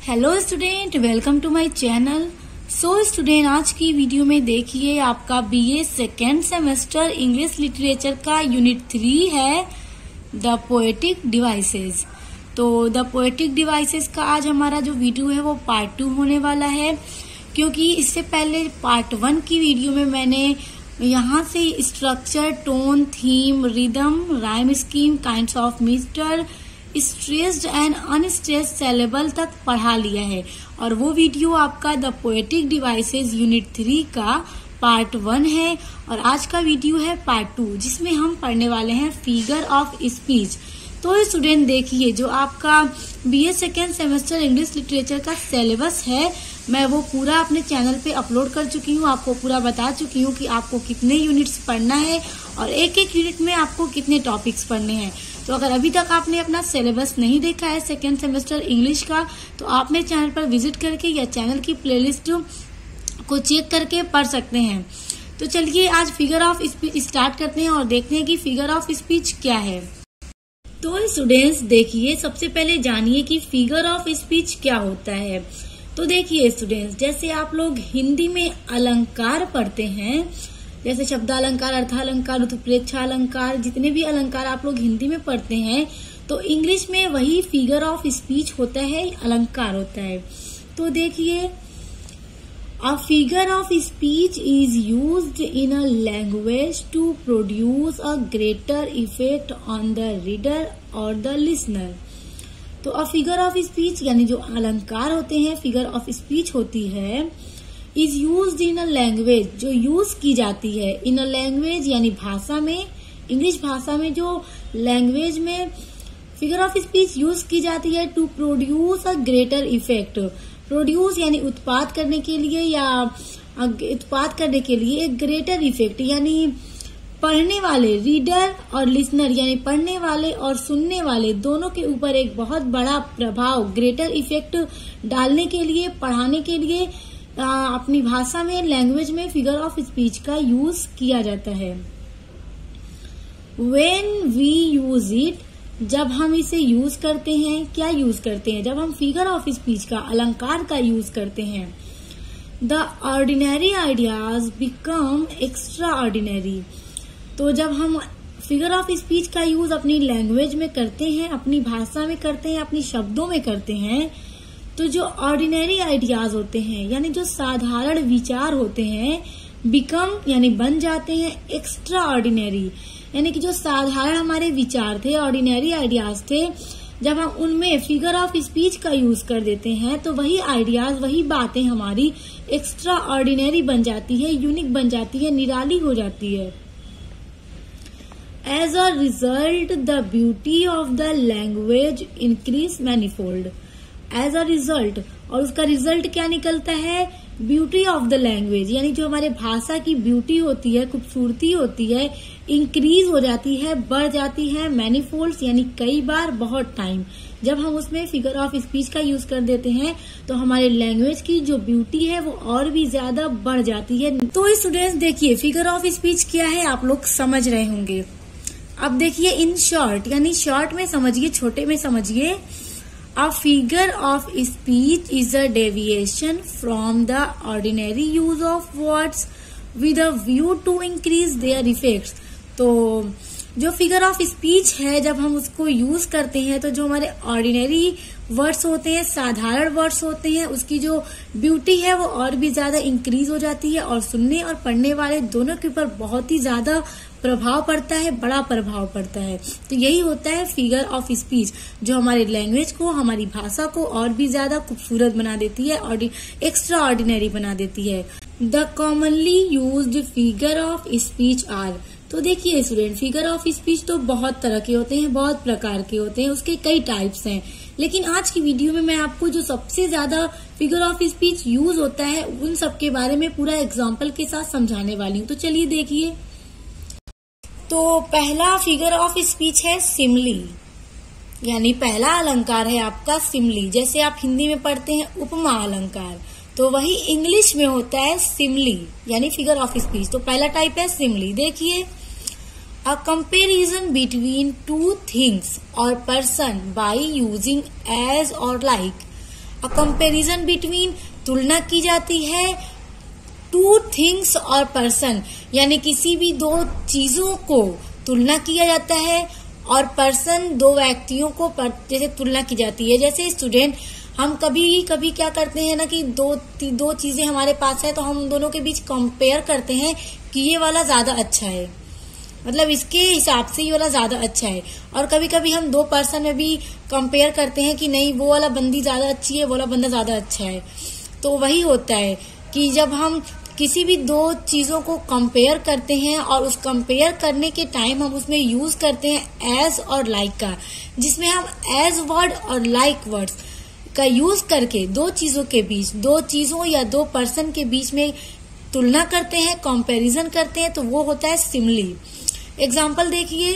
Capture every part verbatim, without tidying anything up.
Hello student, welcome to my channel. So student, आज की video में देखिए आपका BA second semester English literature का यूनिट थ्री है द पोएटिक डिवाइसेस। तो द पोएटिक डिवाइसेस का आज हमारा जो वीडियो है वो पार्ट टू होने वाला है, क्योंकि इससे पहले पार्ट वन की वीडियो में मैंने यहाँ से structure, tone, theme, rhythm, rhyme scheme, kinds of metre, stressed and unstressed syllable तक पढ़ा लिया है और वो वीडियो आपका the poetic devices unit three का पार्ट वन है। और आज का वीडियो है पार्ट टू, जिसमें हम पढ़ने वाले हैं फिगर ऑफ स्पीच। तो स्टूडेंट देखिए, जो आपका BA second semester English literature का सिलेबस है मैं वो पूरा अपने चैनल पे अपलोड कर चुकी हूँ। आपको पूरा बता चुकी हूँ कि आपको कितने यूनिट्स पढ़ना है और एक एक यूनिट में आपको कितने टॉपिक्स पढ़ने हैं। तो अगर अभी तक आपने अपना सिलेबस नहीं देखा है सेकेंड सेमेस्टर इंग्लिश का, तो आप मेरे चैनल पर विजिट करके या चैनल की प्लेलिस्ट को चेक करके पढ़ सकते हैं। तो चलिए आज फिगर ऑफ स्पीच स्टार्ट करते हैं और देखते हैं कि फिगर ऑफ स्पीच क्या है। तो स्टूडेंट्स देखिए, सबसे पहले जानिए कि फिगर ऑफ स्पीच क्या होता है। तो देखिए स्टूडेंट्स, जैसे आप लोग हिंदी में अलंकार पढ़ते हैं, जैसे शब्दालंकार, अर्थालंकार, उत्प्रेक्षालंकार, जितने भी अलंकार आप लोग हिंदी में पढ़ते हैं, तो इंग्लिश में वही फिगर ऑफ स्पीच होता है, अलंकार होता है। तो देखिए, a figure of speech is used in a language to produce a greater effect on the reader और द लिसनर। तो अ फिगर ऑफ स्पीच यानी जो अलंकार होते हैं, फिगर ऑफ स्पीच होती है, is used in a language, जो यूज की जाती है इन अ लैंग्वेज यानी भाषा में, इंग्लिश भाषा में जो लैंग्वेज में फिगर ऑफ स्पीच यूज की जाती है to produce a greater effect. Produce यानी उत्पाद करने के लिए या उत्पाद करने के लिए एक ग्रेटर इफेक्ट यानी पढ़ने वाले रीडर और लिसनर यानी पढ़ने वाले और सुनने वाले दोनों के ऊपर एक बहुत बड़ा प्रभाव, ग्रेटर इफेक्ट डालने के लिए, पढ़ाने के लिए आ, अपनी भाषा में, लैंग्वेज में फिगर ऑफ स्पीच का यूज किया जाता है। When we use it, जब हम इसे यूज करते हैं, क्या यूज करते हैं? जब हम फिगर ऑफ स्पीच का, अलंकार का यूज करते हैं, the ordinary ideas become extraordinary. तो जब हम फिगर ऑफ स्पीच का यूज अपनी लैंग्वेज में करते हैं, अपनी भाषा में करते हैं, अपनी शब्दों में करते हैं, तो जो ऑर्डिनरी आइडियाज होते हैं यानी जो साधारण विचार होते हैं, बिकम यानी बन जाते हैं एक्स्ट्रा ऑर्डिनरी, यानी कि जो साधारण हमारे विचार थे, ऑर्डिनरी आइडियाज थे, जब हम उनमें फिगर ऑफ स्पीच का यूज कर देते हैं तो वही आइडियाज, वही बातें हमारी एक्स्ट्रा ऑर्डिनरी बन जाती है, यूनिक बन जाती है, निराली हो जाती है। As a result the beauty of the language increase manifold. As a result, और उसका रिजल्ट क्या निकलता है? ब्यूटी ऑफ द लैंग्वेज, यानी जो हमारे भाषा की ब्यूटी होती है, खूबसूरती होती है, इंक्रीज हो जाती है, बढ़ जाती है, मैनीफोल्ड्स यानी कई बार, बहुत टाइम। जब हम उसमें फिगर ऑफ स्पीच का यूज कर देते हैं तो हमारे लैंग्वेज की जो ब्यूटी है वो और भी ज्यादा बढ़ जाती है। तो स्टूडेंट्स देखिए, फिगर ऑफ स्पीच क्या है आप लोग समझ रहे होंगे। अब देखिए, इन शॉर्ट यानी शॉर्ट में समझिए, छोटे में समझिए, A figure of speech is a deviation from the ordinary use of words with a view to increase their effects। तो जो फिगर ऑफ स्पीच है, जब हम उसको यूज करते हैं तो जो हमारे ऑर्डिनरी वर्ड्स होते हैं, साधारण वर्ड्स होते हैं, उसकी जो ब्यूटी है वो और भी ज्यादा इंक्रीज हो जाती है और सुनने और पढ़ने वाले दोनों के ऊपर बहुत ही ज्यादा प्रभाव पड़ता है, बड़ा प्रभाव पड़ता है। तो यही होता है फिगर ऑफ स्पीच, जो हमारे लैंग्वेज को, हमारी भाषा को और भी ज्यादा खूबसूरत बना देती है और एक्स्ट्रा ऑर्डिनरी बना देती है। The commonly used figure of speech are. तो देखिए स्टूडेंट, फिगर ऑफ स्पीच तो बहुत तरह के होते हैं, बहुत प्रकार के होते हैं, उसके कई टाइप्स हैं, लेकिन आज की वीडियो में मैं आपको जो सबसे ज्यादा फिगर ऑफ स्पीच यूज होता है उन सब के बारे में पूरा एग्जाम्पल के साथ समझाने वाली हूँ। तो चलिए देखिए। तो पहला फिगर ऑफ स्पीच है सिमली, यानी पहला अलंकार है आपका सिमली। जैसे आप हिंदी में पढ़ते हैं उपमा अलंकार, तो वही इंग्लिश में होता है सिमली, यानी फिगर ऑफ स्पीच। तो पहला टाइप है सिमली। देखिए, a comparison between two things और पर्सन बाय यूजिंग एज और लाइक। अ कंपैरिजन बिटवीन, तुलना की जाती है टू थिंग्स और पर्सन, यानी किसी भी दो चीजों को तुलना किया जाता है, और पर्सन दो व्यक्तियों को जैसे तुलना की जाती है। जैसे स्टूडेंट हम कभी कभी क्या करते हैं ना कि दो दो चीजें हमारे पास है तो हम दोनों के बीच कंपेयर करते हैं कि ये वाला ज्यादा अच्छा है, मतलब इसके हिसाब से ये वाला ज्यादा अच्छा है। और कभी कभी हम दो पर्सन में भी कंपेयर करते हैं कि नहीं वो वाला बंदी ज्यादा अच्छी है, वो वाला बंदा ज्यादा अच्छा है। तो वही होता है कि जब हम किसी भी दो चीजों को कंपेयर करते हैं और उस कंपेयर करने के टाइम हम उसमें यूज करते हैं एज और लाइक का, जिसमें हम एज वर्ड और लाइक वर्ड्स का यूज करके दो चीजों के बीच, दो चीजों या दो पर्सन के बीच में तुलना करते हैं, कंपैरिजन करते हैं, तो वो होता है सिमिली। एग्जाम्पल देखिए,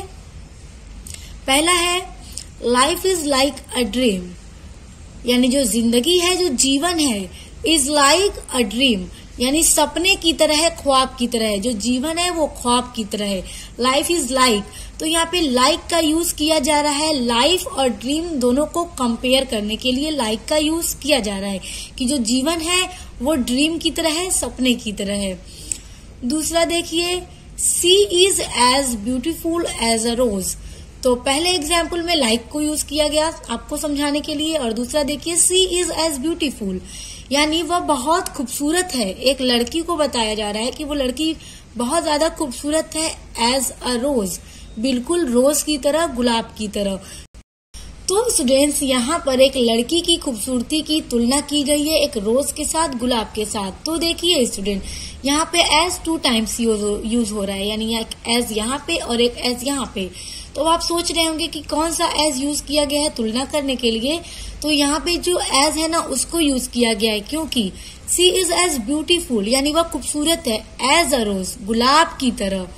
पहला है life is like a dream, यानी जो जिंदगी है, जो जीवन है, इज लाइक अ ड्रीम, यानी सपने की तरह है, ख्वाब की तरह है। जो जीवन है वो ख्वाब की तरह है। लाइफ इज लाइक, तो यहाँ पे लाइक का यूज किया जा रहा है। लाइफ और ड्रीम दोनों को कंपेयर करने के लिए लाइक का यूज किया जा रहा है कि जो जीवन है वो ड्रीम की तरह है, सपने की तरह है। दूसरा देखिए, she is as beautiful as a rose, तो पहले एग्जाम्पल में लाइक को यूज किया गया आपको समझाने के लिए, और दूसरा देखिए सी इज एज ब्यूटीफुल, यानी वह बहुत खूबसूरत है। एक लड़की को बताया जा रहा है कि वो लड़की बहुत ज्यादा खूबसूरत है, एज अ रोज, बिल्कुल रोज की तरह, गुलाब की तरह। तो स्टूडेंट्स यहाँ पर एक लड़की की खूबसूरती की तुलना की गई है एक रोज के साथ, गुलाब के साथ। तो देखिए स्टूडेंट, यहाँ पे एज टू टाइम्स यूज हो रहा है, यानी एक एज यहाँ पे और एक एज यहाँ पे। तो आप सोच रहे होंगे कि कौन सा एज यूज किया गया है तुलना करने के लिए। तो यहाँ पे जो एज है ना उसको यूज किया गया है, क्योंकि सी इज एज ब्यूटीफुल, यानी वह खूबसूरत है, एज अ रोज, गुलाब की तरह।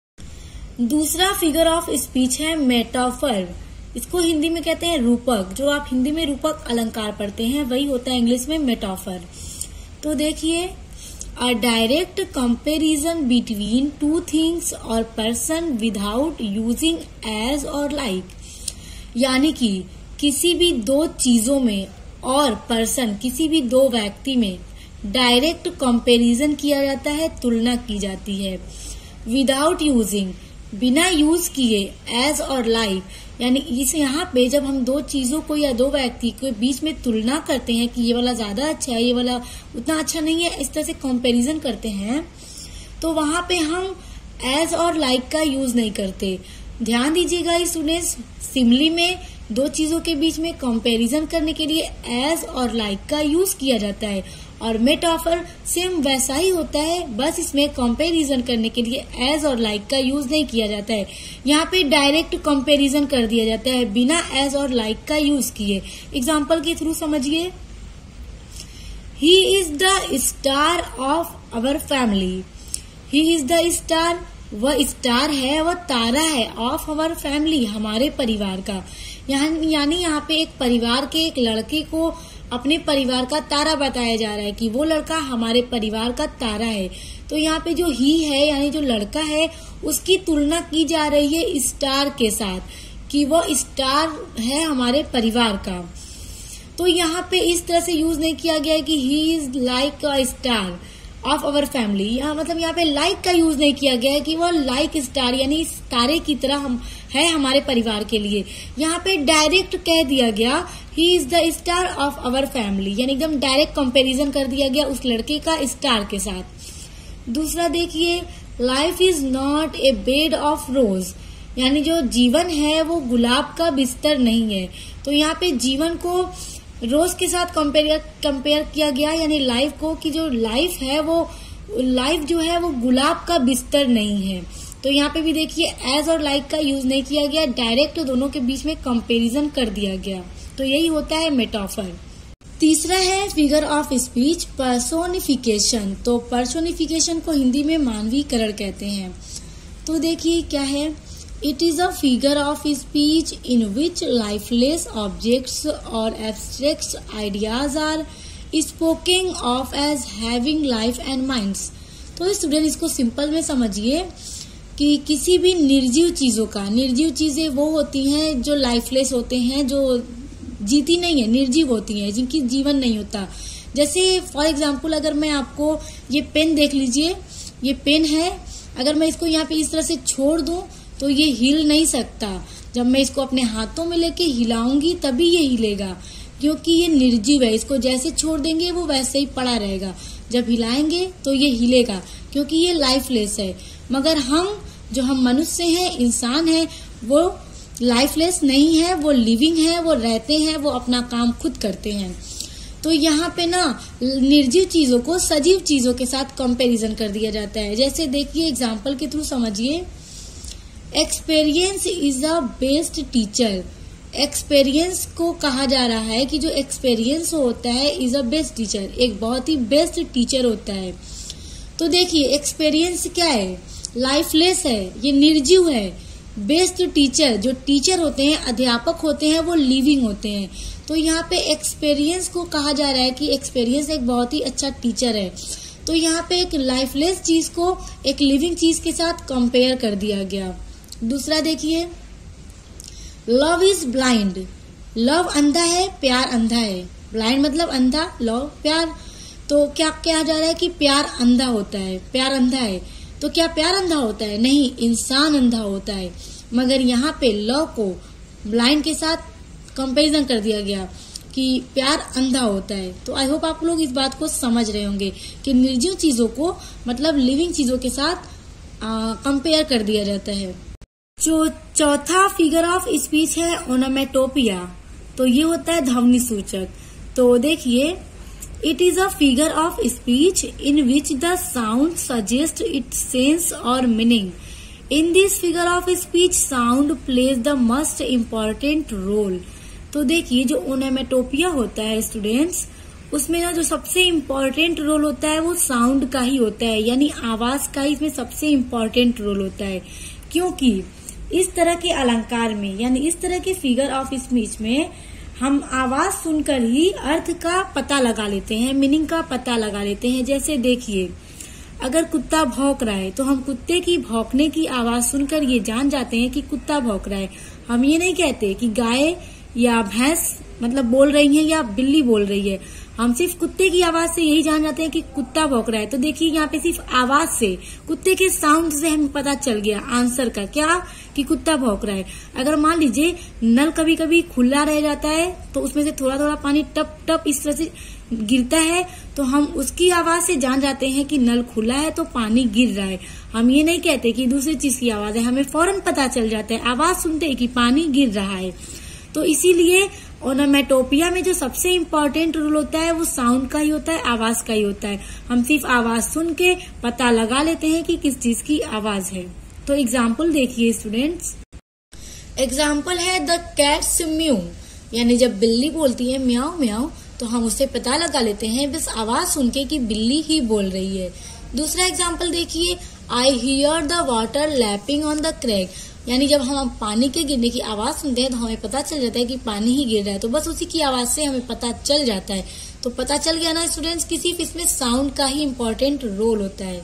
दूसरा फिगर ऑफ स्पीच है मेटाफर, इसको हिंदी में कहते हैं रूपक। जो आप हिंदी में रूपक अलंकार पढ़ते हैं वही होता है इंग्लिश में मेटाफर। तो देखिए, a direct comparison between two things और पर्सन विदाउट यूजिंग एज और लाइक, यानी कि किसी भी दो चीजों में और पर्सन, किसी भी दो व्यक्ति में डायरेक्ट कंपैरिजन किया जाता है, तुलना की जाती है। विदाउट यूजिंग, बिना यूज किए, एज और लाइक, यानी इस यहाँ पे जब हम दो चीजों को या दो व्यक्ति के बीच में तुलना करते हैं कि ये वाला ज्यादा अच्छा है, ये वाला उतना अच्छा नहीं है, इस तरह से कंपैरिजन करते हैं, तो वहां पे हम एज और लाइक का यूज नहीं करते। ध्यान दीजिएगा स्टूडेंट्स, सिमिली में दो चीजों के बीच में कंपैरिजन करने के लिए एज और लाइक का यूज किया जाता है, और मेटाफर सेम वैसा ही होता है, बस इसमें कंपैरिजन करने के लिए एज और लाइक का यूज नहीं किया जाता है। यहाँ पे डायरेक्ट कंपैरिजन कर दिया जाता है बिना एज और लाइक का यूज किए। एग्जाम्पल के थ्रू समझिए, he is the star of our family, he is the star, वह स्टार है, वह तारा है, ऑफ अवर फैमिली, हमारे परिवार का। यानी यहाँ पे एक परिवार के एक लड़के को अपने परिवार का तारा बताया जा रहा है कि वो लड़का हमारे परिवार का तारा है। तो यहाँ पे जो ही है, यानी जो लड़का है, उसकी तुलना की जा रही है स्टार के साथ कि वो स्टार है हमारे परिवार का। तो यहाँ पे इस तरह से यूज नहीं किया गया है कि he is like a star of our family, यहाँ मतलब यहाँ पे लाइक का यूज नहीं किया गया है कि वो लाइक स्टार, यानी तारे की तरह हम है हमारे परिवार के लिए। यहाँ पे डायरेक्ट कह दिया गया he is the star of our family, यानी एकदम डायरेक्ट कंपैरिजन कर दिया गया उस लड़के का स्टार के साथ। दूसरा देखिए, life is not a bed of rose, यानी जो जीवन है वो गुलाब का बिस्तर नहीं है। तो यहाँ पे जीवन को रोज के साथ कंपेयर कंपेयर किया गया, यानी लाइफ को, कि जो लाइफ है वो लाइफ जो है वो गुलाब का बिस्तर नहीं है। तो यहाँ पे भी देखिए एज और लाइक का यूज नहीं किया गया, डायरेक्ट दोनों के बीच में कंपैरिजन कर दिया गया। तो यही होता है मेटाफर। तीसरा है फिगर ऑफ स्पीच पर्सोनिफिकेशन। तो पर्सोनिफिकेशन को हिंदी में मानवीकरण कहते हैं। तो देखिए क्या है, it is a figure of speech in which lifeless objects और abstract ideas are spoken of as having life and minds. तो स्टूडेंट इसको सिंपल में समझिए कि किसी भी निर्जीव चीजों का, निर्जीव चीजें वो होती हैं जो लाइफलेस होते हैं, जो जीती नहीं है, निर्जीव होती हैं, जिनकी जीवन नहीं होता। जैसे फॉर एग्जाम्पल अगर मैं आपको ये पेन देख लीजिए, ये पेन है, अगर मैं इसको यहाँ पे इस तरह से छोड़ दूं तो ये हिल नहीं सकता। जब मैं इसको अपने हाथों में लेके हिलाऊंगी तभी ये हिलेगा, क्योंकि ये निर्जीव है। इसको जैसे छोड़ देंगे वो वैसे ही पड़ा रहेगा, जब हिलाएंगे तो ये हिलेगा, क्योंकि ये लाइफलेस है। मगर हम जो हम मनुष्य हैं, इंसान हैं, वो लाइफलेस नहीं है, वो लिविंग है, वो रहते हैं, वो अपना काम खुद करते हैं। तो यहाँ पे ना निर्जीव चीजों को सजीव चीजों के साथ कंपैरिजन कर दिया जाता है। जैसे देखिए एग्जाम्पल के थ्रू समझिए, experience is a best teacher. Experience को कहा जा रहा है कि जो एक्सपीरियंस होता है इज अ बेस्ट टीचर, एक बहुत ही बेस्ट टीचर होता है। तो देखिए एक्सपीरियंस क्या है, लाइफलेस है, ये निर्जीव है। बेस्ट टीचर, जो टीचर होते हैं, अध्यापक होते हैं, वो लिविंग होते हैं। तो यहाँ पे एक्सपीरियंस को कहा जा रहा है कि एक्सपीरियंस एक बहुत ही अच्छा टीचर है। तो यहाँ पे एक लाइफलेस चीज को एक लिविंग चीज के साथ कंपेयर कर दिया गया। दूसरा देखिए, लव इज ब्लाइंड। लव अंधा है, प्यार अंधा है। ब्लाइंड मतलब अंधा, लव प्यार। तो क्या कहा जा रहा है कि प्यार अंधा होता है, प्यार अंधा है। तो क्या प्यार अंधा होता है? नहीं, इंसान अंधा होता है। मगर यहाँ पे लव को ब्लाइंड के साथ कंपैरिजन कर दिया गया कि प्यार अंधा होता है। तो आई होप आप लोग इस बात को समझ रहे होंगे कि निर्जीव चीजों को मतलब लिविंग चीजों के साथ कंपेयर कर दिया जाता है। जो चौथा फिगर ऑफ स्पीच है ओनोमेटोपिया। तो ये होता है ध्वनि सूचक। तो देखिए, it is a figure of speech in which the sound suggest its sense और meaning. In this figure of speech sound plays the most important role. तो देखिए, जो ओनोमेटोपिया होता है स्टूडेंट्स, उसमें ना जो सबसे इम्पोर्टेंट रोल होता है वो साउंड का ही होता है, यानी आवाज का ही इसमें सबसे इम्पोर्टेंट रोल होता है। क्योंकि इस तरह के अलंकार में, यानी इस तरह के फिगर ऑफ स्पीच में हम आवाज सुनकर ही अर्थ का पता लगा लेते हैं, मीनिंग का पता लगा लेते हैं। जैसे देखिए, अगर कुत्ता भौंक रहा है तो हम कुत्ते की भौंकने की आवाज सुनकर ये जान जाते हैं कि कुत्ता भौंक रहा है। हम ये नहीं कहते कि गाय या भैंस मतलब बोल रही है या बिल्ली बोल रही है, हम सिर्फ कुत्ते की आवाज से यही जान जाते हैं कि कुत्ता भौंक रहा है। तो देखिए, यहाँ पे सिर्फ आवाज से, कुत्ते के साउंड से हमें पता चल गया आंसर का, क्या कि कुत्ता भौंक रहा है। अगर मान लीजिए नल कभी कभी खुला रह जाता है तो उसमें से थोड़ा थोड़ा पानी टप टप इस तरह से गिरता है, तो हम उसकी आवाज से जान जाते हैं कि नल खुला है तो पानी गिर रहा है। हम ये नहीं कहते कि दूसरी चीज की आवाज है, हमें फौरन पता चल जाता है आवाज सुनते ही कि पानी गिर रहा है। तो इसीलिए ओनोमेटोपिया में जो सबसे इम्पोर्टेंट रोल होता है वो साउंड का ही होता है, आवाज का ही होता है। हम सिर्फ आवाज सुन के पता लगा लेते हैं कि किस चीज की आवाज है। तो एग्जाम्पल देखिए स्टूडेंट्स, एग्जाम्पल है द कैट्स म्यू, यानी जब बिल्ली बोलती है म्याऊ म्याऊ तो हम उससे पता लगा लेते हैं बस आवाज सुन के कि बिल्ली ही बोल रही है। दूसरा एग्जाम्पल देखिए, I hear the water lapping on the crack, यानी जब हम पानी के गिरने की आवाज सुनते हैं तो हमें पता चल जाता है कि पानी ही गिर रहा है, तो बस उसी की आवाज से हमें पता चल जाता है। तो पता चल गया ना स्टूडेंट्स, कि सिर्फ इसमें साउंड का ही इम्पोर्टेंट रोल होता है।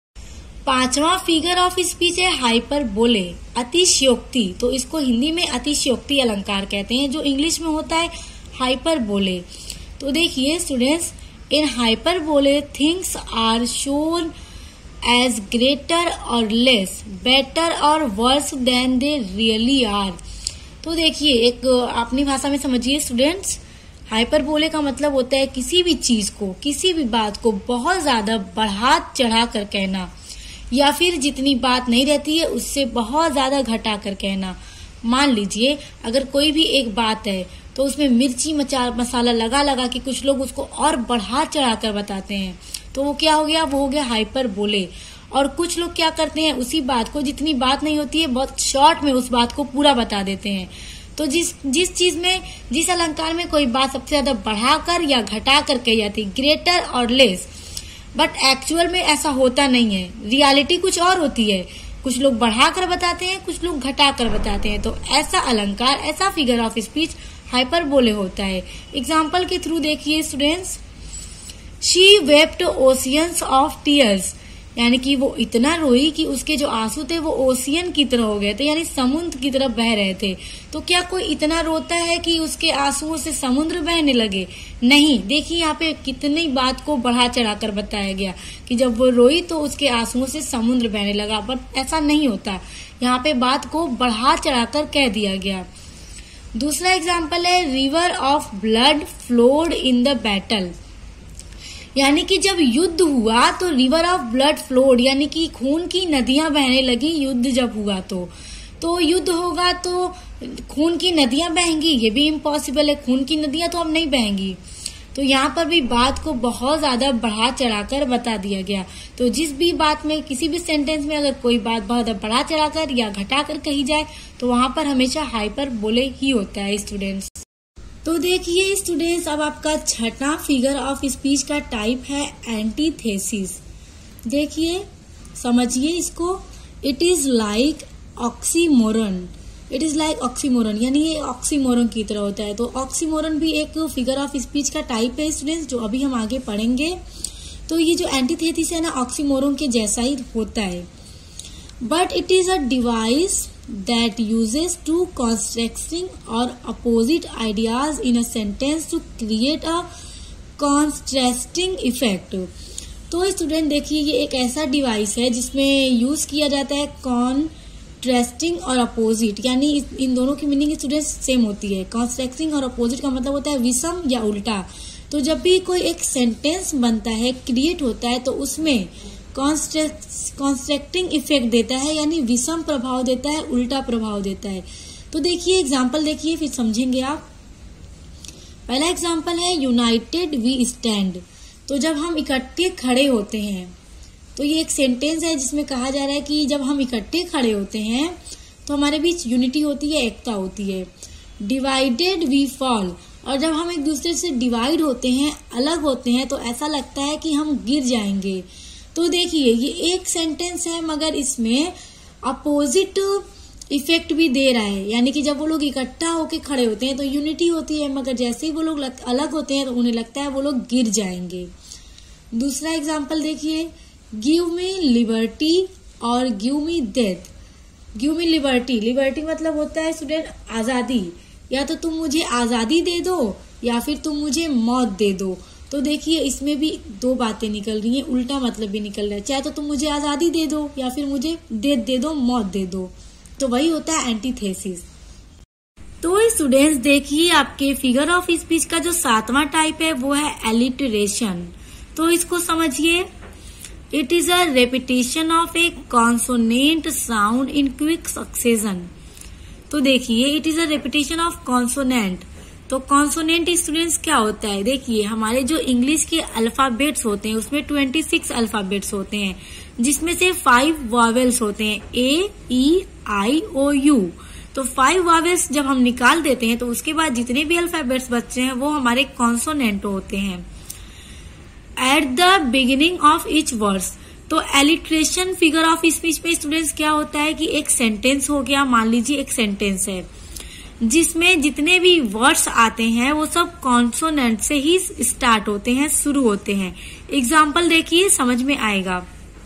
पांचवा फिगर ऑफ स्पीच है हाइपरबोले, अतिशयोक्ति। तो इसको हिंदी में अतिशयोक्ति अलंकार कहते हैं, जो इंग्लिश में होता है हाइपरबोले। तो देखिए students, in hyperbole things are shown as greater और लेस, बेटर और worse than they really are. तो देखिए, एक अपनी भाषा में समझिए स्टूडेंट्स, हाइपरबोले का मतलब होता है किसी भी चीज को, किसी भी बात को बहुत ज्यादा बढ़ा चढ़ा कर कहना, या फिर जितनी बात नहीं रहती है उससे बहुत ज्यादा घटा कर कहना। मान लीजिए अगर कोई भी एक बात है तो उसमें मिर्ची मसाला लगा लगा के कुछ लोग उसको और बढ़ा चढ़ा कर बताते हैं, तो वो क्या हो गया, वो हो गया हाइपरबोले। और कुछ लोग क्या करते हैं, उसी बात को, जितनी बात नहीं होती है, बहुत शॉर्ट में उस बात को पूरा बता देते हैं। तो जिस जिस चीज में, जिस अलंकार में कोई बात सबसे ज्यादा बढ़ाकर या घटाकर कही जाती है, ग्रेटर और लेस, बट एक्चुअल में ऐसा होता नहीं है, रियलिटी कुछ और होती है। कुछ लोग बढ़ाकर बताते हैं, कुछ लोग घटाकर बताते हैं। तो ऐसा अलंकार, ऐसा फिगर ऑफ स्पीच हाइपरबोले होता है। एग्जाम्पल के थ्रू देखिए students, she wept oceans of tears, यानी कि वो इतना रोई कि उसके जो आंसू थे वो ओशियन की तरह हो गए थे, यानी समुद्र की तरफ बह रहे थे। तो क्या कोई इतना रोता है कि उसके आंसुओं से समुद्र बहने लगे? नहीं। देखिए यहाँ पे कितनी बात को बढ़ा चढ़ाकर बताया गया कि जब वो रोई तो उसके आंसुओं से समुद्र बहने लगा, पर ऐसा नहीं होता। यहाँ पे बात को बढ़ा चढ़ाकर कह दिया गया। दूसरा एग्जाम्पल है river of blood flowed in the battle, यानी कि जब युद्ध हुआ तो रिवर ऑफ ब्लड फ्लोड, यानी कि खून की नदियां बहने लगी। युद्ध जब हुआ तो तो युद्ध होगा तो खून की नदियां बहेंगी, ये भी इम्पॉसिबल है। खून की नदियां तो अब नहीं बहेंगी। तो यहाँ पर भी बात को बहुत ज्यादा बढ़ा चढ़ाकर बता दिया गया। तो जिस भी बात में, किसी भी सेंटेंस में अगर कोई बात बहुत बढ़ा चढ़ाकर या घटाकर कही जाए तो वहां पर हमेशा हाइपर बोले ही होता है स्टूडेंट्स। तो देखिए स्टूडेंट्स, अब आपका छठा फिगर ऑफ स्पीच का टाइप है एंटीथेसिस। देखिए, समझिए इसको। It is like oxymoron. It is like oxymoron, यानी ये ऑक्सीमोरन की तरह होता है। तो ऑक्सीमोरन भी एक फिगर ऑफ स्पीच का टाइप है स्टूडेंट्स, जो अभी हम आगे पढ़ेंगे। तो ये जो एंटीथेसिस है ना, ऑक्सीमोरन के जैसा ही होता है। But it is a device that uses two contrasting or opposite ideas in a sentence to create a contrasting effect। तो स्टूडेंट देखिए, ये एक ऐसा डिवाइस है जिसमें यूज किया जाता है कॉन्ट्रास्टिंग और अपोजिट, यानी इन दोनों की मीनिंग स्टूडेंट सेम होती है। कॉन्ट्रास्टिंग और अपोजिट का मतलब होता है विषम या उल्टा। तो जब भी कोई एक सेंटेंस बनता है, क्रिएट होता है, तो उसमें कॉन्ट्रैक्टिंग इफेक्ट देता है, यानी विषम प्रभाव देता है, उल्टा प्रभाव देता है। तो देखिए एग्जाम्पल देखिए, फिर समझेंगे आप। पहला एग्जाम्पल है यूनाइटेड वी स्टैंड। तो जब हम इकट्ठे खड़े होते हैं, तो ये एक सेंटेंस है जिसमें कहा जा रहा है कि जब हम इकट्ठे खड़े होते हैं तो हमारे बीच यूनिटी होती है, एकता होती है। डिवाइडेड वी फॉल, और जब हम एक दूसरे से डिवाइड होते हैं, अलग होते हैं, तो ऐसा लगता है कि हम गिर जाएंगे। तो देखिए, ये एक सेंटेंस है मगर इसमें अपोजिट इफेक्ट भी दे रहा है, यानी कि जब वो लोग इकट्ठा होके खड़े होते हैं तो यूनिटी होती है, मगर जैसे ही वो लोग अलग होते हैं तो उन्हें लगता है वो लोग गिर जाएंगे। दूसरा एग्जाम्पल देखिए, गिव मी लिबर्टी और give me death. Give me liberty, liberty मतलब होता है स्टूडेंट आजादी। या तो तुम मुझे आजादी दे दो या फिर तुम मुझे मौत दे दो। तो देखिए, इसमें भी दो बातें निकल रही हैं, उल्टा मतलब भी निकल रहा है। चाहे तो तुम मुझे आजादी दे दो या फिर मुझे डेथ दे दो, मौत दे दो। तो वही होता है एंटीथेसिस। तो स्टूडेंट्स देखिए, आपके फिगर ऑफ स्पीच का जो सातवां टाइप है वो है एलिटरेशन। तो इसको समझिए। It is a repetition of a consonant sound in quick succession. तो देखिए, it is a repetition of consonant. तो कॉन्सोनेंट स्टूडेंट्स क्या होता है? देखिए, हमारे जो इंग्लिश के अल्फाबेट्स होते हैं उसमें छब्बीस अल्फाबेट्स होते हैं, जिसमें से फाइव वॉवेल्स होते हैं, A, E, I, O, U. तो फाइव वॉवेल्स जब हम निकाल देते हैं तो उसके बाद जितने भी अल्फाबेट्स बचते हैं वो हमारे कॉन्सोनेंट होते हैं at the beginning of each words. तो एलिट्रेशन फिगर ऑफ स्पीच में स्टूडेंट्स क्या होता है कि एक सेंटेंस हो गया, मान लीजिए एक सेंटेंस है जिसमें जितने भी वर्ड्स आते हैं वो सब कॉन्सोनेंट से ही स्टार्ट होते हैं, शुरू होते हैं। एग्जाम्पल देखिए, समझ में आएगा।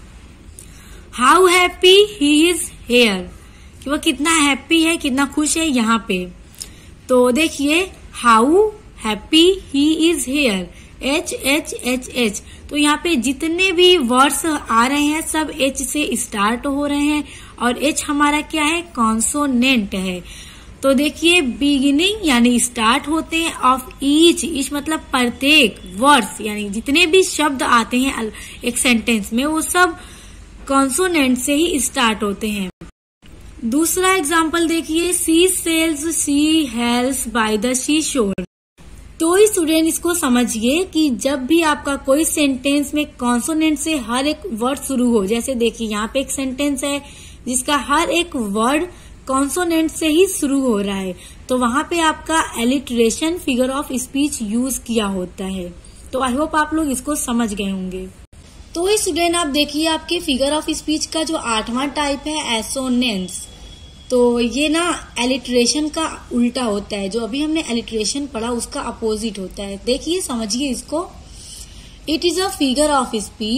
How happy he is here, कि वह कितना हैप्पी है, कितना खुश है यहाँ पे। तो देखिए, how happy he is here, H H H H. तो यहाँ पे जितने भी वर्ड्स आ रहे हैं सब एच से स्टार्ट हो रहे हैं, और एच हमारा क्या है? कॉन्सोनेंट है। तो देखिए, बिगिनिंग यानी स्टार्ट होते हैं ऑफ ईच, ईच मतलब प्रत्येक वर्ड्स, यानी जितने भी शब्द आते हैं एक सेंटेंस में वो सब कॉन्सोनेंट से ही स्टार्ट होते हैं। दूसरा एग्जाम्पल देखिए, she sells sea shells by the sea shore. तो स्टूडेंट इसको समझिए कि जब भी आपका कोई सेंटेंस में कॉन्सोनेंट से हर एक वर्ड शुरू हो, जैसे देखिए यहाँ पे एक सेंटेंस है जिसका हर एक वर्ड कॉन्सोनेंट से ही शुरू हो रहा है, तो वहां पे आपका alliteration figure of speech use किया होता है। तो आई होप आप लोग इसको समझ गए होंगे। तो स्टूडेंट आप देखिए, आपके फिगर ऑफ स्पीच का जो आठवां टाइप है एसोनेंस। तो ये ना एलिट्रेशन का उल्टा होता है, जो अभी हमने एलिट्रेशन पढ़ा उसका अपोजिट होता है। देखिए, समझिए इसको। It is a figure of speech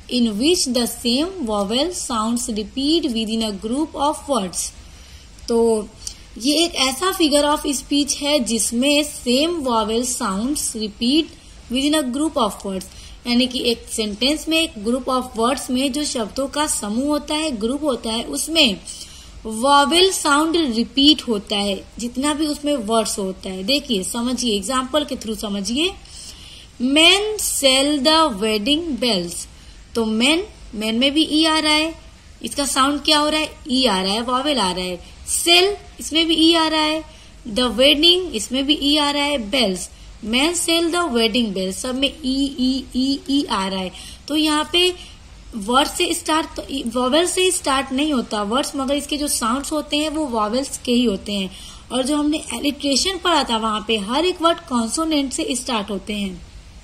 in which the same vowel sounds repeat within a group of words। तो ये एक ऐसा फिगर ऑफ स्पीच है जिसमें same vowel sounds repeat within a group of words, यानी कि एक sentence में एक ग्रुप ऑफ वर्ड्स में जो शब्दों का समूह होता है, ग्रुप होता है, उसमें वॉवेल साउंड रिपीट होता है जितना भी उसमें वर्ड्स होता है। देखिए समझिए, एग्जाम्पल के थ्रू समझिए। Man sell the wedding bells. तो मैन, मैन में भी ई आ रहा है, इसका साउंड क्या हो रहा है, ई आ रहा है, वॉवेल आ रहा है। सेल, इसमें भी ई आ रहा है। द वेडिंग, इसमें भी ई आ रहा है। Bells, man sell the wedding bells, सब में ई ई ई ई आ रहा है। तो यहाँ पे वर्ड से स्टार्ट, वॉवेल से स्टार्ट नहीं होता वर्ड्स, मगर इसके जो साउंड्स होते हैं वो वॉवेल्स के ही होते हैं। और जो हमने एलिट्रेशन पढ़ा था वहां पे हर एक वर्ड कॉन्सोनेंट से स्टार्ट होते हैं,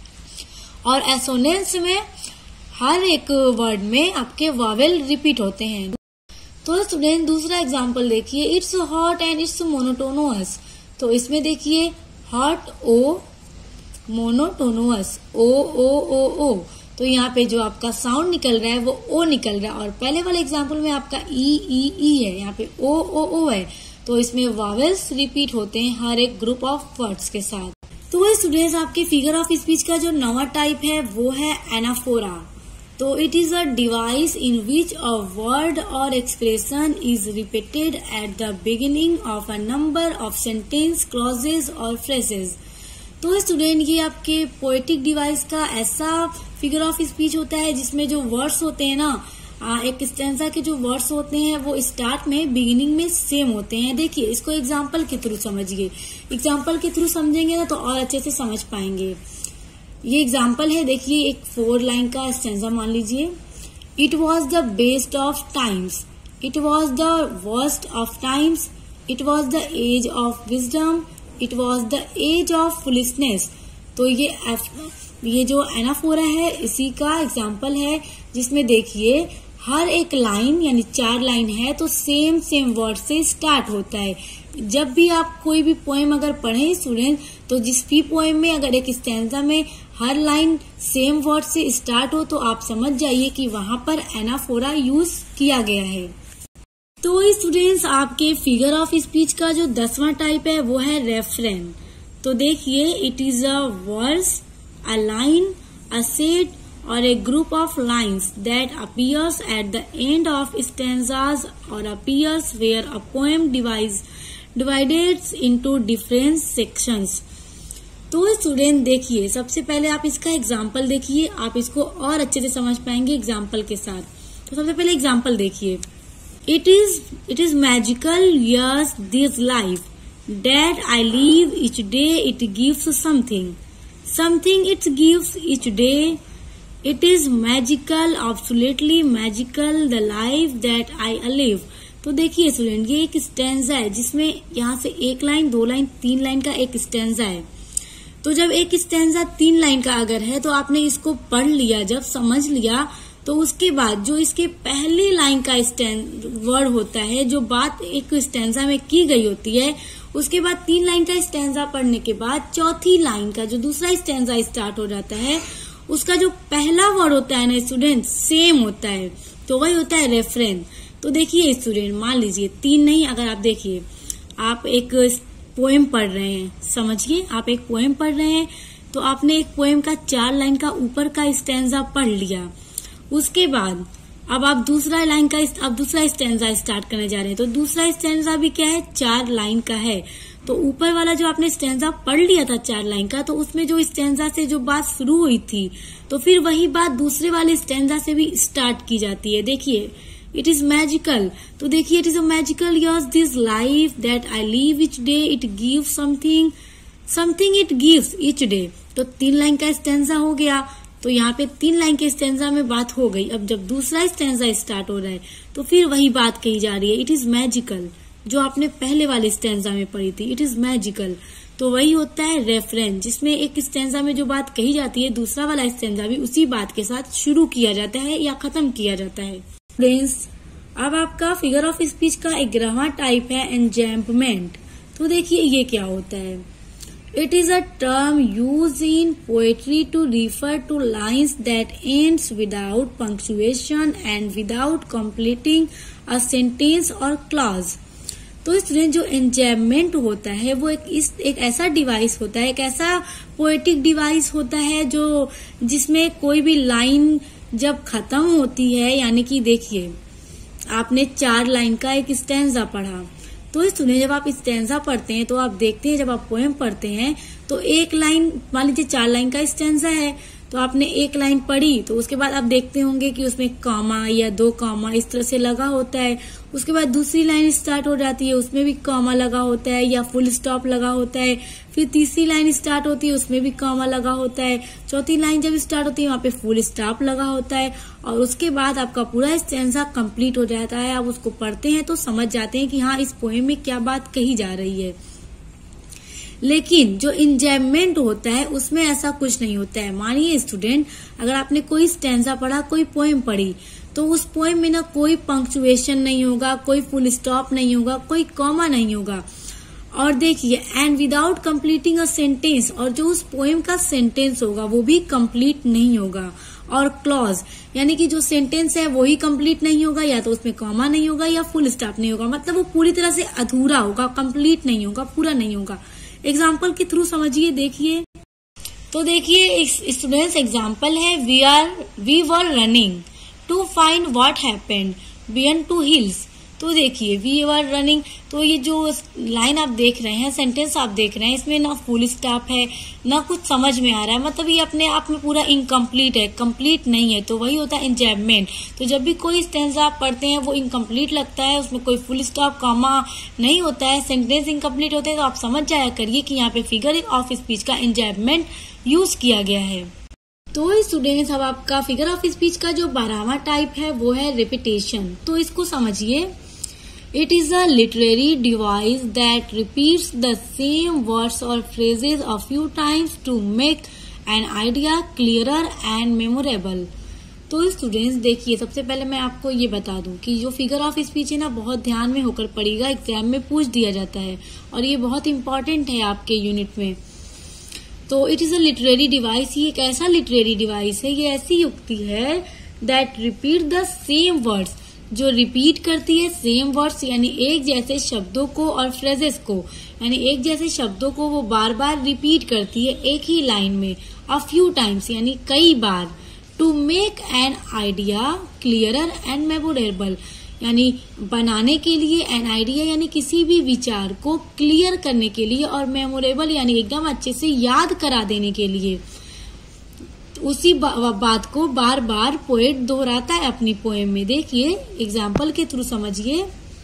और एसोनेंस में हर एक वर्ड में आपके वॉवेल रिपीट होते हैं। तो स्टूडेंट दूसरा एग्जाम्पल देखिए, it's hot and it's monotonous. तो इसमें देखिए हॉट ओ, मोनोटोनोअस ओ ओ ओ ओ। तो यहाँ पे जो आपका साउंड निकल रहा है वो ओ निकल रहा है, और पहले वाले एग्जाम्पल में आपका ई ई ई है, यहाँ पे ओ ओ ओ है। तो इसमें वॉवेल्स रिपीट होते हैं हर एक ग्रुप ऑफ वर्ड्स के साथ। तो वही स्टूडेंट्स आपके फिगर ऑफ स्पीच का जो नवा टाइप है वो है एनाफोरा। तो it is a device in which a word और expression is repeated at the beginning of a number of sentence, clauses और फ्रेजेस। तो स्टूडेंट ये आपके पोएटिक डिवाइस का ऐसा फिगर ऑफ स्पीच होता है जिसमें जो वर्ड्स होते हैं ना, एक स्टेंजा के जो वर्ड्स होते हैं वो स्टार्ट में, बिगिनिंग में सेम होते हैं। देखिए इसको एग्जाम्पल के थ्रू समझिए, एग्जाम्पल के थ्रू समझेंगे ना तो और अच्छे से समझ पाएंगे। ये एग्जाम्पल है, देखिए एक फोर लाइन का स्टेंजा मान लीजिए। It was the best of times, it was the worst of times, it was the age of wisdom, it was the age of foolishness. तो ये ये जो एनाफोरा है इसी का एग्जाम्पल है, जिसमें देखिए हर एक लाइन यानी चार लाइन है तो सेम सेम वर्ड से स्टार्ट होता है। जब भी आप कोई भी पोएम अगर पढ़ें स्टूडेंट, तो जिस भी पोएम में अगर एक स्टैंजा में हर लाइन सेम वर्ड से स्टार्ट हो तो आप समझ जाइए कि वहां पर एनाफोरा यूज किया गया है। तो स्टूडेंट्स आपके फिगर ऑफ स्पीच का जो दसवां टाइप है वो है रेफरेन। तो देखिए it is a verse, a line, a set or a group of lines that appears at the end of stanzas or appears where a poem divides divided into different sections। तो student देखिए सबसे पहले आप इसका example देखिए, आप इसको और अच्छे से समझ पाएंगे एग्जाम्पल के साथ। तो सबसे पहले एग्जाम्पल देखिए, it is it is magical yes this life that I live each day it gives something something it gives each day, it is magical, absolutely magical the life that I live। तो देखिए student ये एक stanza है जिसमें यहाँ से एक line, दो लाइन, तीन लाइन का एक स्टेंजा है। तो जब एक स्टेंजा तीन लाइन का अगर है तो आपने इसको पढ़ लिया, जब समझ लिया तो उसके बाद जो इसके पहली लाइन का वर्ड होता है, जो बात एक स्टेंजा में की गई होती है, उसके बाद तीन लाइन का स्टेंजा पढ़ने के बाद चौथी लाइन का जो दूसरा स्टेंजा स्टार्ट हो जाता है, उसका जो पहला वर्ड होता है ना स्टूडेंट सेम होता है, तो वही होता है रेफरेंस। तो देखिए स्टूडेंट मान लीजिए तीन नहीं, अगर आप देखिए आप एक पोएम पढ़ रहे हैं, समझिए आप एक पोएम पढ़ रहे हैं तो आपने एक पोएम का चार लाइन का ऊपर का स्टेंजा पढ़ लिया, उसके बाद अब आप दूसरा लाइन का अब दूसरा स्टेंजा स्टार्ट करने जा रहे हैं। तो दूसरा स्टेंजा भी क्या है, चार लाइन का है। तो ऊपर वाला जो आपने स्टेंजा पढ़ लिया था चार लाइन का, तो उसमें जो स्टेंजा से जो बात शुरू हुई थी तो फिर वही बात दूसरे वाले स्टेंजा से भी स्टार्ट की जाती है। देखिए इट इज मैजिकल, तो देखिए it is a magical yes this life that I live each day it give something something it gives each day. तो तीन लाइन का स्टेंजा हो गया, तो यहाँ पे तीन लाइन के स्टेंजा में बात हो गई। अब जब दूसरा स्टेंजा स्टार्ट हो रहा है तो फिर वही बात कही जा रही है, इट इज मैजिकल, जो आपने पहले वाले स्टेंजा में पढ़ी थी, इट इज मैजिकल। तो वही होता है रेफरेंस, जिसमें एक स्टेंजा में जो बात कही जाती है दूसरा वाला स्टेंजा भी उसी बात के साथ शुरू किया जाता है या खत्म किया जाता है। फ्रेंड्स अब आपका फिगर ऑफ स्पीच का ग्यारहवां टाइप है एंजैम्पमेंट। तो देखिए ये क्या होता है। It is a term used in poetry to refer to lines that ends without punctuation and without completing a sentence or clause. तो स्टूडेंट जो एंजॉयमेंट होता है वो एक इस एक ऐसा डिवाइस होता है, एक ऐसा पोएटिक डिवाइस होता है जो जिसमें कोई भी लाइन जब खत्म होती है, यानी कि देखिए आपने चार लाइन का एक स्टैंजा पढ़ा, तो स्टूडेंट जब आप स्टैंजा पढ़ते हैं तो आप देखते हैं जब आप पोएम पढ़ते हैं तो एक लाइन, मान लीजिए चार लाइन का स्टैंजा है तो आपने एक लाइन पढ़ी, तो उसके बाद आप देखते होंगे कि उसमें कॉमा या दो कॉमा इस तरह से लगा होता है। उसके बाद दूसरी लाइन स्टार्ट हो जाती है, उसमें भी कॉमा लगा होता है या फुल स्टॉप लगा होता है। फिर तीसरी लाइन स्टार्ट होती है, उसमें भी कॉमा लगा होता है। चौथी लाइन जब स्टार्ट होती है वहां पे फुल स्टॉप लगा होता है और उसके बाद आपका पूरा स्टैंजा कंप्लीट हो जाता है। आप उसको पढ़ते हैं तो समझ जाते हैं कि हाँ इस पोएम में क्या बात कही जा रही है। लेकिन जो इंजॉयमेंट होता है उसमें ऐसा कुछ नहीं होता है। मानिए स्टूडेंट, अगर आपने कोई स्टैंजा पढ़ा, कोई पोएम पढ़ी, तो उस पोएम में ना कोई पंक्चुएशन नहीं होगा, कोई फुल स्टॉप नहीं होगा, कोई कॉमा नहीं होगा। और देखिए and without completing a sentence, और जो उस पोएम का सेंटेंस होगा वो भी कंप्लीट नहीं होगा। और क्लॉज यानी कि जो सेंटेंस है वो ही कंप्लीट नहीं होगा, या तो उसमें कॉमा नहीं होगा या फुल स्टॉप नहीं होगा, मतलब वो पूरी तरह से अधूरा होगा, कंप्लीट नहीं होगा, पूरा नहीं होगा। एग्जाम्पल के थ्रू समझिए, देखिए तो देखिए स्टूडेंट्स एग्जाम्पल है we are we were running to find what happened beyond two hills. तो देखिए वी वर रनिंग, तो ये जो लाइन आप देख रहे हैं, सेंटेंस आप देख रहे हैं, इसमें ना फुल स्टॉप है ना कुछ समझ में आ रहा है, मतलब ये अपने आप में पूरा इनकम्प्लीट है, कंप्लीट नहीं है। तो वही होता है एंजॉयमेंट। तो जब भी कोई स्टैंजा आप पढ़ते हैं वो इनकम्प्लीट लगता है, उसमें कोई फुल स्टॉप कॉमा नहीं होता है, सेंटेंस इनकम्प्लीट होते हैं, तो आप समझ जाया करिए कि यहाँ पे फिगर ऑफ स्पीच का एंजॉयमेंट यूज किया गया है। तो स्टूडेंट्स अब आपका फिगर ऑफ स्पीच का जो बारहवां टाइप है वो है रिपीटेशन। तो इसको समझिए, It is a literary device that repeats the same words or phrases a few times to make an idea clearer and memorable. तो स्टूडेंट्स देखिए, सबसे पहले मैं आपको ये बता दूं कि जो फिगर ऑफ स्पीच है ना बहुत ध्यान में होकर पढ़िएगा, एग्जाम में पूछ दिया जाता है और ये बहुत इंपॉर्टेंट है आपके यूनिट में। तो it is a literary device, ये एक ऐसा लिटरेरी डिवाइस है, ये ऐसी युक्ति है that repeat the same words, जो रिपीट करती है सेम वर्ड्स यानी एक जैसे शब्दों को और फ्रेजेस को, यानी एक जैसे शब्दों को वो बार बार रिपीट करती है एक ही लाइन में अ फ्यू टाइम्स यानी कई बार, to make an idea clearer and memorable, यानी बनाने के लिए, एन आइडिया यानी किसी भी विचार को क्लियर करने के लिए, और मेमोरेबल यानी एकदम अच्छे से याद करा देने के लिए। उसी बा, बात को बार बार पोएट दोहराता है अपनी पोएम में। देखिए एग्जाम्पल के थ्रू समझिए,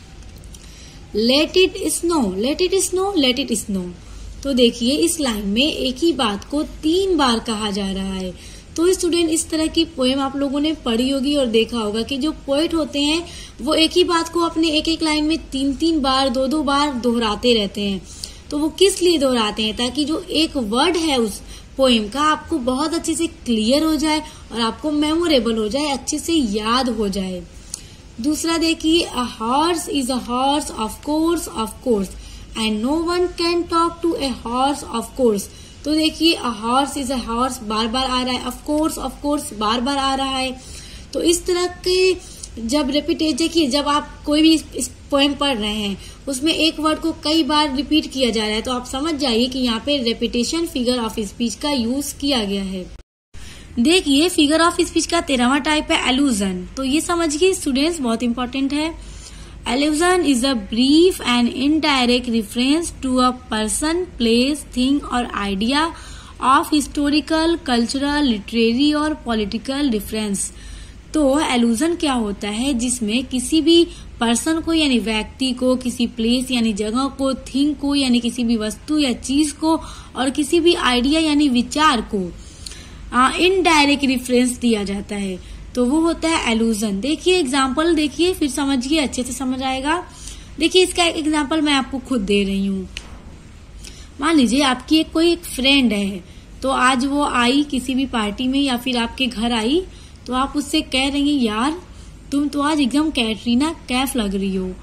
let it snow, let it snow, let it snow. तो देखिए इस लाइन में एक ही बात को तीन बार कहा जा रहा है। तो स्टूडेंट इस तरह की पोएम आप लोगों ने पढ़ी होगी और देखा होगा कि जो पोएट होते हैं वो एक ही बात को अपने एक एक लाइन में तीन तीन बार, दो दो बार दोहराते रहते हैं। तो वो किस लिए दोहराते हैं? ताकि जो एक वर्ड है उस पोएम का आपको बहुत अच्छे से क्लियर हो जाए और आपको मेमोरेबल हो जाए, अच्छे से याद हो जाए। दूसरा देखिए, a horse is a horse of course of course and no one can talk to a horse of course. तो देखिए a horse is a horse बार बार आ रहा है, ऑफ कोर्स ऑफ कोर्स बार बार आ रहा है। तो इस तरह के जब रिपीटेशन, देखिए जब आप कोई भी इस पोएम पढ़ रहे हैं उसमें एक वर्ड को कई बार रिपीट किया जा रहा है तो आप समझ जाइए कि यहाँ पे रेपिटेशन फिगर ऑफ स्पीच का यूज किया गया है। देखिए फिगर ऑफ स्पीच का तेरहवां टाइप है एलूजन। तो ये समझिए स्टूडेंट्स, बहुत इंपॉर्टेंट है। Allusion is a brief and indirect reference to a person, place, thing और idea of historical, cultural, literary और पॉलिटिकल रेफरेंस। तो एलूजन क्या होता है? जिसमें किसी भी पर्सन को यानी व्यक्ति को, किसी प्लेस यानी जगह को, थिंग को यानी किसी भी वस्तु या चीज को, और किसी भी आइडिया यानी विचार को इनडायरेक्ट रेफरेंस दिया जाता है, तो वो होता है एलूजन। देखिए एग्जाम्पल देखिए, फिर समझिए, अच्छे से समझ आएगा। देखिए इसका एक एग्जाम्पल मैं आपको खुद दे रही हूँ। मान लीजिए आपकी एक कोई एक फ्रेंड है, तो आज वो आई किसी भी पार्टी में या फिर आपके घर आई, तो आप उससे कह रही हैं यार तुम तो आज एकदम कैटरीना कैफ लग रही हो।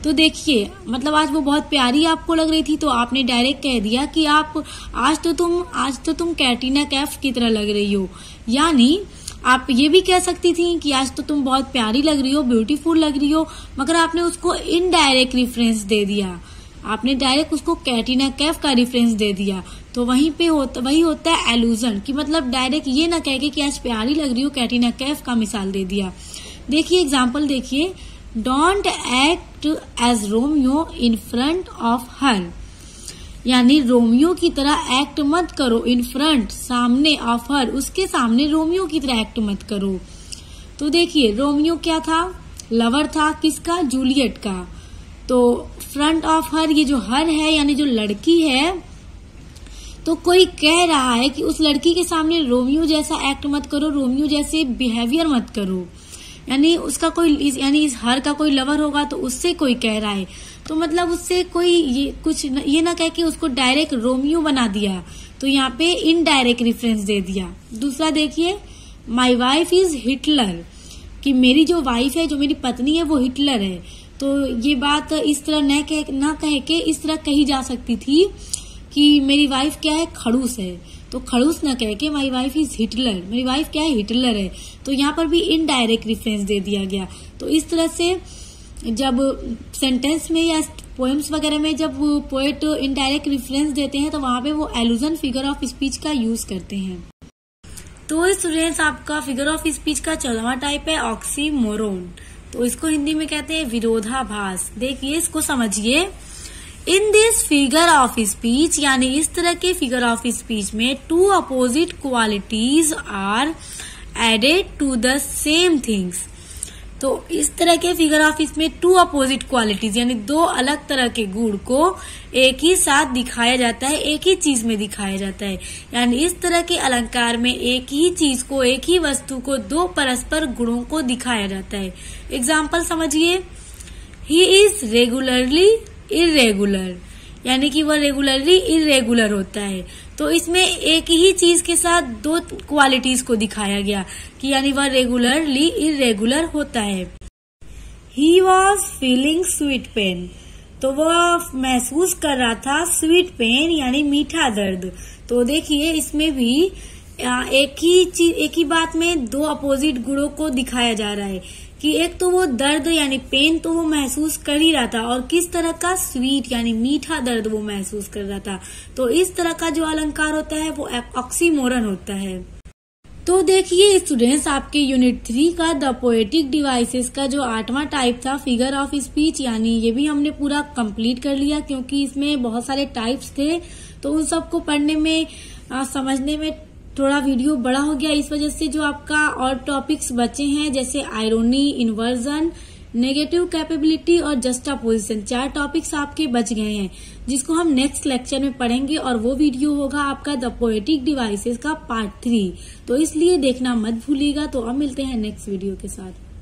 तो देखिए, मतलब आज वो बहुत प्यारी आपको लग रही थी तो आपने डायरेक्ट कह दिया कि आप आज तो तुम आज तो तुम कैटरीना कैफ की तरह लग रही हो। यानी आप ये भी कह सकती थी कि आज तो तुम बहुत प्यारी लग रही हो, ब्यूटीफुल लग रही हो, मगर आपने उसको इनडायरेक्ट रेफरेंस दे दिया। आपने डायरेक्ट उसको कैटरीना कैफ का रेफरेंस दे दिया। तो वहीं पे होता वही होता है एलूजन, कि मतलब डायरेक्ट ये ना कह के कि आज प्यारी लग रही हो, कैटरीना कैफ का मिसाल दे दिया। देखिए एग्जाम्पल देखिए, don't act as Romeo in front of her, यानी रोमियो की तरह एक्ट मत करो, इन फ्रंट सामने, ऑफ हर उसके सामने रोमियो की तरह एक्ट मत करो। तो देखिए रोमियो क्या था, लवर था किसका, जूलियट का। तो फ्रंट ऑफ हर, ये जो हर है यानी जो लड़की है, तो कोई कह रहा है कि उस लड़की के सामने रोमियो जैसा एक्ट मत करो, रोमियो जैसे बिहेवियर मत करो। यानी उसका कोई यानी इस हर का कोई लवर होगा तो उससे कोई कह रहा है, तो मतलब उससे कोई ये कुछ न, ये ना कह के उसको डायरेक्ट रोमियो बना दिया, तो यहाँ पे इनडायरेक्ट रेफरेंस दे दिया। दूसरा देखिए, माई वाइफ इज हिटलर, कि मेरी जो वाइफ है, जो मेरी पत्नी है वो हिटलर है। तो ये बात इस तरह न कह ना कह के इस तरह कही जा सकती थी कि मेरी वाइफ क्या है, खड़ूस है। तो खड़ूस न कह के माई वाइफ इज हिटलर, मेरी वाइफ क्या है, हिटलर है। तो यहाँ पर भी इनडायरेक्ट रेफरेंस दे दिया गया। तो इस तरह से जब सेंटेंस में या पोएम्स वगैरह में जब पोएट इनडायरेक्ट रेफरेंस देते हैं तो वहां पे वो एलुजन फिगर ऑफ स्पीच का यूज करते हैं। तो स्टूडेंट्स, आपका फिगर ऑफ स्पीच का चौदहवां टाइप है ऑक्सीमोरोन। तो इसको हिंदी में कहते हैं विरोधाभास। देखिए इसको समझिए, in this figure of speech, यानी इस तरह के फिगर ऑफ स्पीच में two opposite qualities are added to the same things. तो इस तरह के फिगर ऑफ स्पीच में टू अपोजिट क्वालिटीज यानी दो अलग तरह के गुण को एक ही साथ दिखाया जाता है, एक ही चीज में दिखाया जाता है। यानी इस तरह के अलंकार में एक ही चीज को, एक ही वस्तु को दो परस्पर गुणों को दिखाया जाता है। एग्जाम्पल समझिए, ही इज रेगुलरली इरेगुलर, यानी कि वह रेगुलरली इरेगुलर होता है। तो इसमें एक ही चीज के साथ दो क्वालिटीज को दिखाया गया कि यानी वह रेगुलरली इरेगुलर होता है। He was feeling sweet pain, तो वह महसूस कर रहा था स्वीट पेन यानी मीठा दर्द। तो देखिए इसमें भी एक ही चीज, एक ही बात में दो अपोजिट गुणों को दिखाया जा रहा है कि एक तो वो दर्द यानी पेन तो वो महसूस कर ही रहा था, और किस तरह का, स्वीट यानी मीठा दर्द वो महसूस कर रहा था। तो इस तरह का जो अलंकार होता है वो ऑक्सीमोरन होता है। तो देखिए स्टूडेंट्स, आपके यूनिट थ्री का द पोएटिक डिवाइसेस का जो आठवां टाइप था फिगर ऑफ स्पीच, यानी ये भी हमने पूरा कंप्लीट कर लिया, क्योंकि इसमें बहुत सारे टाइप्स थे तो उन सबको पढ़ने में आ, समझने में थोड़ा वीडियो बड़ा हो गया। इस वजह से जो आपका और टॉपिक्स बचे हैं जैसे आयरोनी, इन्वर्जन, नेगेटिव कैपेबिलिटी और जस्टापोजिशन, चार टॉपिक्स आपके बच गए हैं जिसको हम नेक्स्ट लेक्चर में पढ़ेंगे, और वो वीडियो होगा आपका द पोएटिक डिवाइसेस का पार्ट थ्री। तो इसलिए देखना मत भूलिएगा। तो अब मिलते हैं नेक्स्ट वीडियो के साथ।